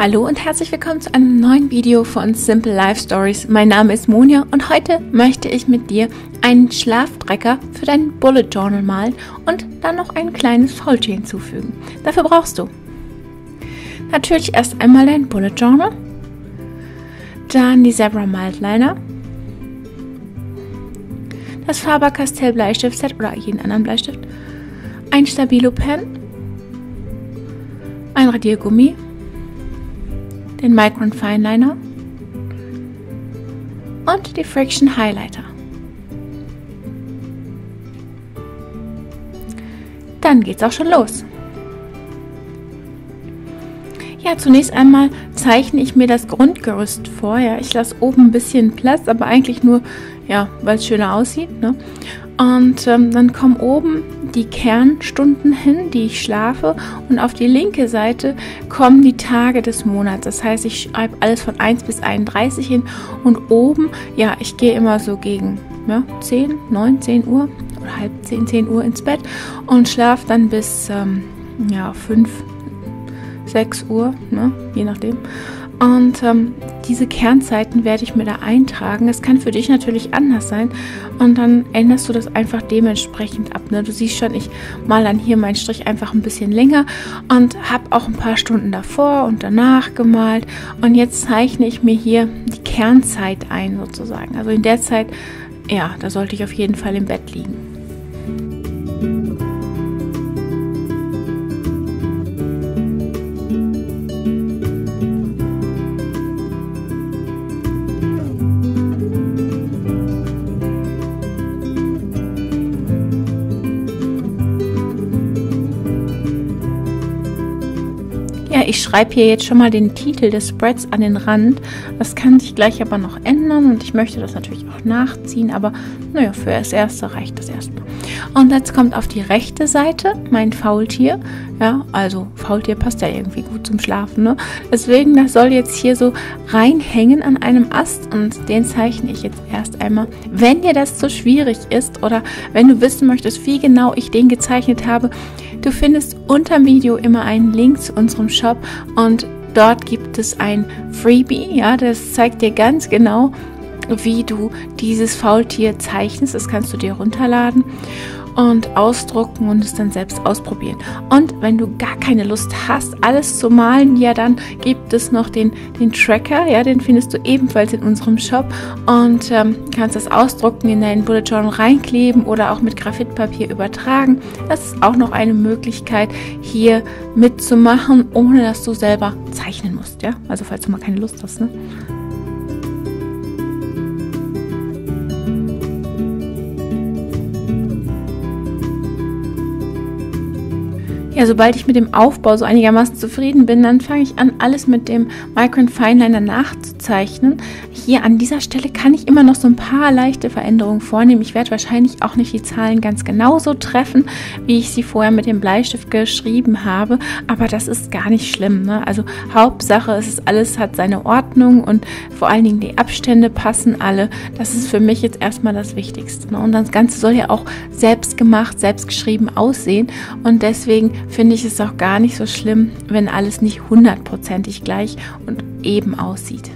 Hallo und herzlich willkommen zu einem neuen Video von Simple Life Stories. Mein Name ist Monja und heute möchte ich mit dir einen Schlafdrecker für dein Bullet Journal malen und dann noch ein kleines Faultier hinzufügen. Dafür brauchst du natürlich erst einmal dein Bullet Journal, dann die Zebra Mild Liner, das Faber-Castell Bleistiftset oder jeden anderen Bleistift, ein Stabilo Pen, ein Radiergummi, den Micron Fineliner und die Friction Highlighter. Dann geht's auch schon los. Ja, zunächst einmal zeichne ich mir das Grundgerüst vor. Ja, ich lasse oben ein bisschen Platz, aber eigentlich nur, ja, weil es schöner aussieht, ne? Und dann kommen oben die Kernstunden hin, die ich schlafe, und auf die linke Seite kommen die Tage des Monats. Das heißt, ich schreibe alles von 1 bis 31 hin und oben, ja, ich gehe immer so gegen 10, 9, 10 Uhr oder halb 10, 10 Uhr ins Bett und schlafe dann bis 5, 6 Uhr, ne, je nachdem. Und diese Kernzeiten werde ich mir da eintragen. Es kann für dich natürlich anders sein. Und dann änderst du das einfach dementsprechend ab. Ne? Du siehst schon, ich male dann hier meinen Strich einfach ein bisschen länger und habe auch ein paar Stunden davor und danach gemalt. Und jetzt zeichne ich mir hier die Kernzeit ein sozusagen. Also in der Zeit, ja, da sollte ich auf jeden Fall im Bett liegen. Ja, ich schreibe hier jetzt schon mal den Titel des Spreads an den Rand. Das kann sich gleich aber noch ändern und ich möchte das natürlich auch nachziehen, aber naja, für das Erste reicht das erstmal. Und jetzt kommt auf die rechte Seite mein Faultier. Ja, also Faultier passt ja irgendwie gut zum Schlafen, ne? Deswegen, das soll jetzt hier so reinhängen an einem Ast und den zeichne ich jetzt erst einmal. Wenn dir das zu schwierig ist oder wenn du wissen möchtest, wie genau ich den gezeichnet habe, du findest unter dem Video immer einen Link zu unserem Shop und dort gibt es ein Freebie, ja, das zeigt dir ganz genau, wie du dieses Faultier zeichnest. Das kannst du dir runterladen und ausdrucken und es dann selbst ausprobieren. Und wenn du gar keine Lust hast, alles zu malen, ja, dann gibt es noch den Tracker, ja, den findest du ebenfalls in unserem Shop und kannst das ausdrucken, in deinen Bullet Journal reinkleben oder auch mit Graphitpapier übertragen. Das ist auch noch eine Möglichkeit, hier mitzumachen, ohne dass du selber zeichnen musst, ja, also falls du mal keine Lust hast, ne? Ja, sobald ich mit dem Aufbau so einigermaßen zufrieden bin, dann fange ich an, alles mit dem Micron Fineliner nachzuzeichnen. Hier an dieser Stelle kann ich immer noch so ein paar leichte Veränderungen vornehmen. Ich werde wahrscheinlich auch nicht die Zahlen ganz genauso treffen, wie ich sie vorher mit dem Bleistift geschrieben habe, aber das ist gar nicht schlimm, ne? Also Hauptsache, es ist alles hat seine Ordnung und vor allen Dingen die Abstände passen alle. Das ist für mich jetzt erstmal das Wichtigste, ne? Und das Ganze soll ja auch selbst gemacht, selbst geschrieben aussehen und deswegen finde ich es auch gar nicht so schlimm, wenn alles nicht 100%ig gleich und eben aussieht.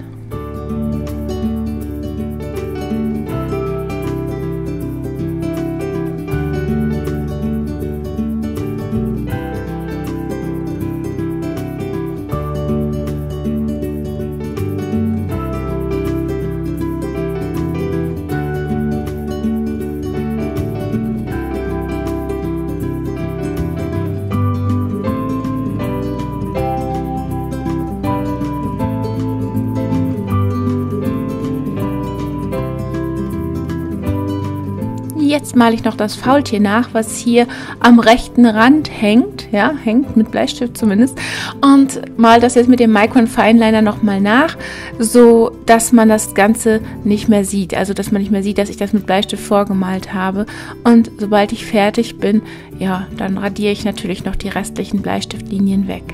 Jetzt male ich noch das Faultier nach, was hier am rechten Rand hängt, ja, hängt mit Bleistift zumindest, und male das jetzt mit dem Micron Fineliner nochmal nach, so dass man das Ganze nicht mehr sieht, also dass man nicht mehr sieht, dass ich das mit Bleistift vorgemalt habe. Und sobald ich fertig bin, ja, dann radiere ich natürlich noch die restlichen Bleistiftlinien weg.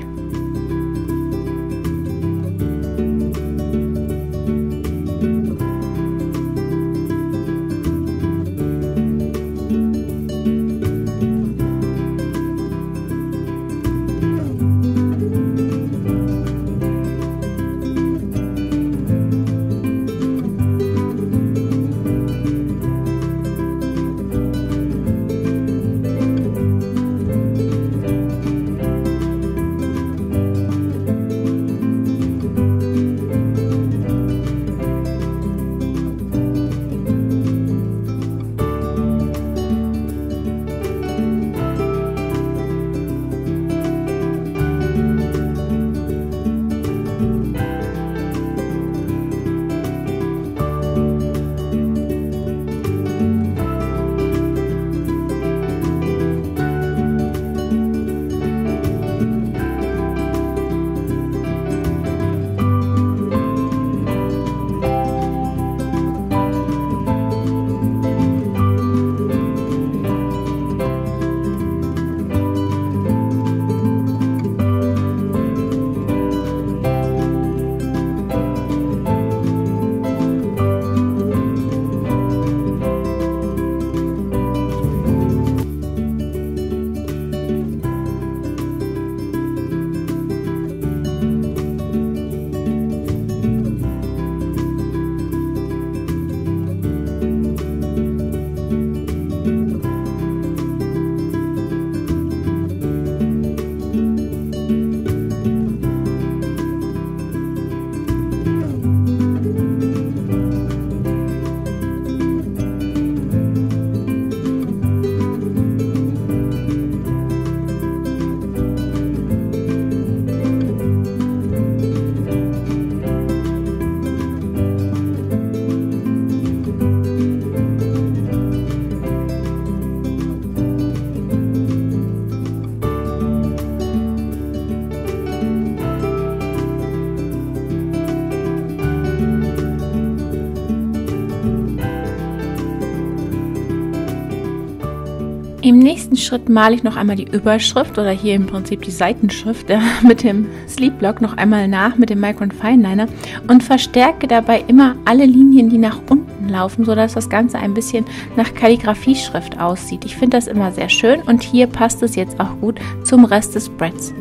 Im nächsten Schritt male ich noch einmal die Überschrift oder hier im Prinzip die Seitenschrift mit dem Sleep Block noch einmal nach mit dem Micron Fineliner und verstärke dabei immer alle Linien, die nach unten laufen, sodass das Ganze ein bisschen nach Kalligrafieschrift aussieht. Ich finde das immer sehr schön und hier passt es jetzt auch gut zum Rest des Spreads.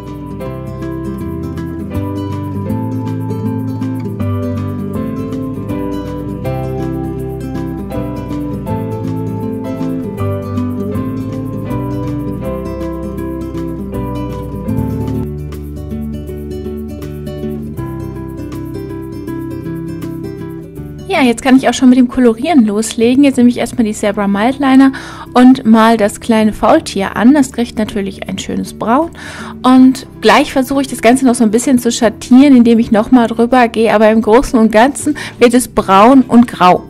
Ja, jetzt kann ich auch schon mit dem Kolorieren loslegen. Jetzt nehme ich erstmal die Zebra Mildliner und mal das kleine Faultier an. Das kriegt natürlich ein schönes Braun. Und gleich versuche ich das Ganze noch so ein bisschen zu schattieren, indem ich nochmal drüber gehe. Aber im Großen und Ganzen wird es braun und grau.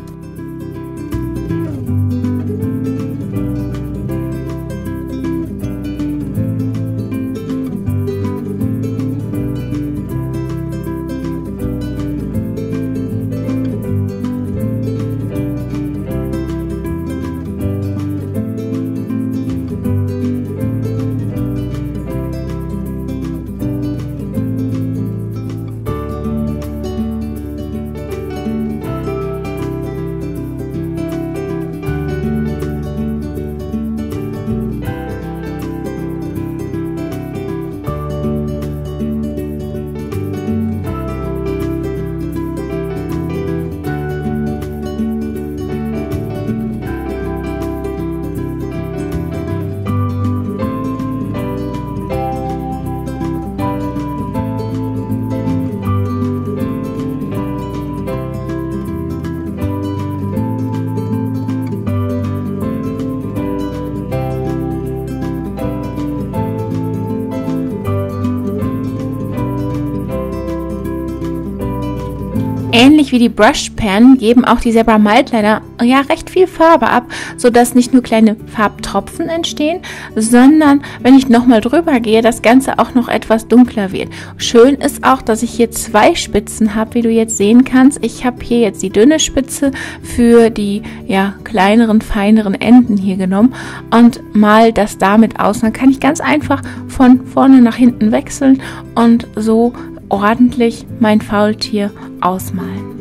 Ähnlich wie die Brush Pen geben auch die Zebra Mildliner ja recht viel Farbe ab, sodass nicht nur kleine Farbtropfen entstehen, sondern wenn ich nochmal drüber gehe, das Ganze auch noch etwas dunkler wird. Schön ist auch, dass ich hier zwei Spitzen habe, wie du jetzt sehen kannst. Ich habe hier jetzt die dünne Spitze für die kleineren, feineren Enden hier genommen und mal das damit aus. Dann kann ich ganz einfach von vorne nach hinten wechseln und so ordentlich mein Faultier ausmalen.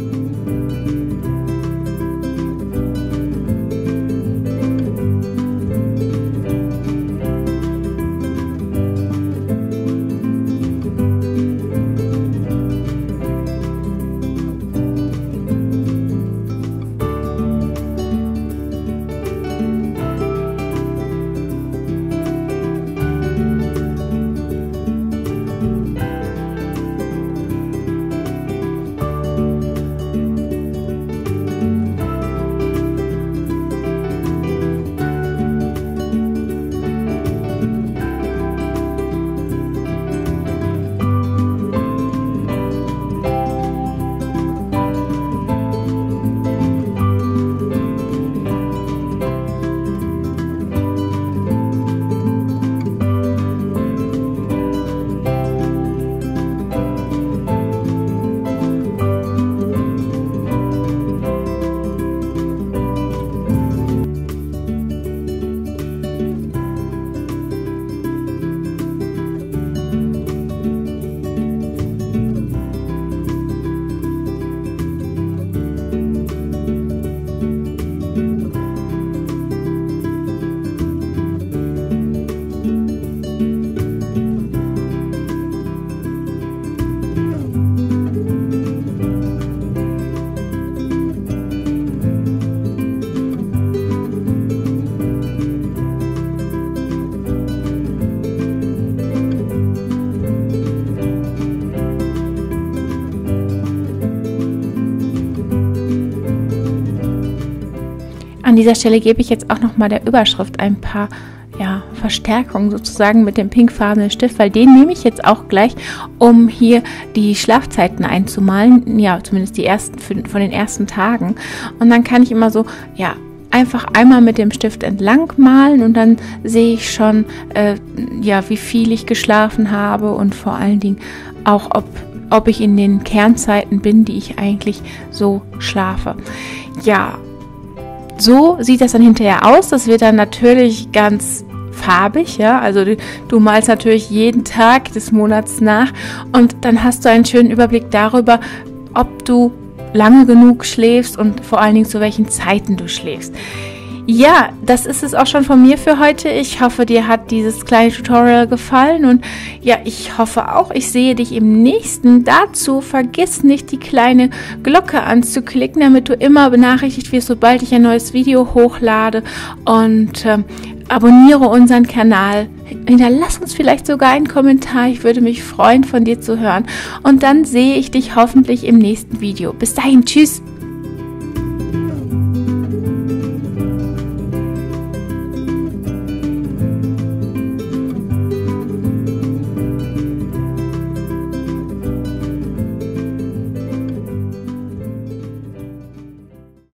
An dieser Stelle gebe ich jetzt auch noch mal der Überschrift ein paar Verstärkung sozusagen mit dem pinkfarbenen Stift, weil den nehme ich jetzt auch gleich, um hier die Schlafzeiten einzumalen, zumindest die ersten von den ersten Tagen. Und dann kann ich immer so, einfach einmal mit dem Stift entlang malen und dann sehe ich schon, wie viel ich geschlafen habe und vor allen Dingen auch, ob ich in den Kernzeiten bin, die ich eigentlich so schlafe. Ja, so sieht das dann hinterher aus. Das wird dann natürlich ganz farbig, ja, also du malst natürlich jeden Tag des Monats nach und dann hast du einen schönen Überblick darüber, ob du lange genug schläfst und vor allen Dingen zu welchen Zeiten du schläfst. Ja, das ist es auch schon von mir für heute. Ich hoffe, dir hat dieses kleine Tutorial gefallen und ja, ich hoffe auch, ich sehe dich im nächsten. Dazu vergiss nicht, die kleine Glocke anzuklicken, damit du immer benachrichtigt wirst, sobald ich ein neues Video hochlade, und abonniere unseren Kanal. Hinterlass uns vielleicht sogar einen Kommentar. Ich würde mich freuen, von dir zu hören. Und dann sehe ich dich hoffentlich im nächsten Video. Bis dahin, tschüss!